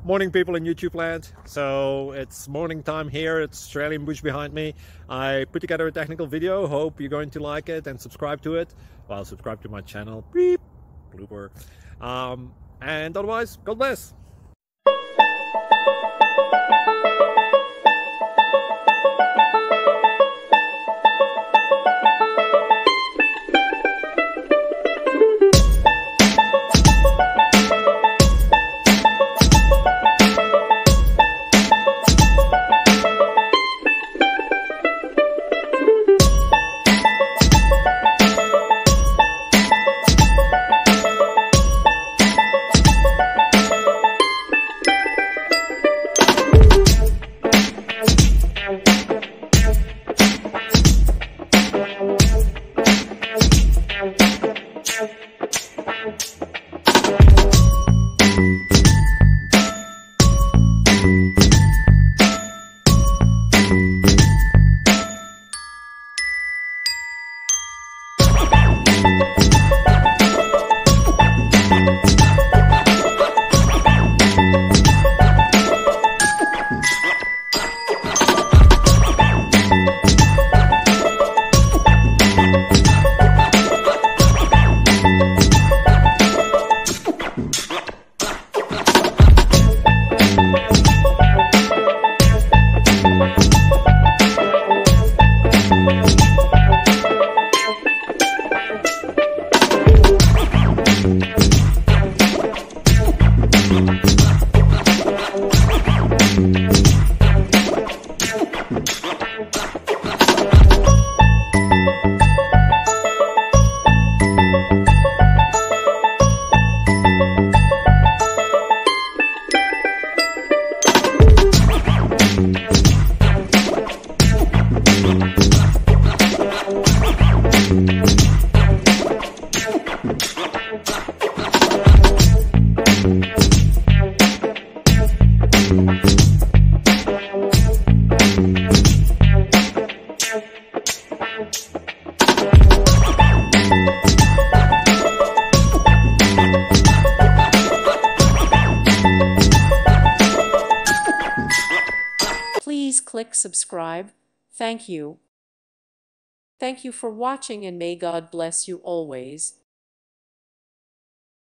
Morning, people in YouTube land. So it's morning time here. It's Australian bush behind me. I put together a technical video. Hope you're going to like it and subscribe to it. Well, subscribe to my channel. Beep, blooper. And otherwise, God bless. Please click subscribe. Thank you. Thank you for watching, and may God bless you always.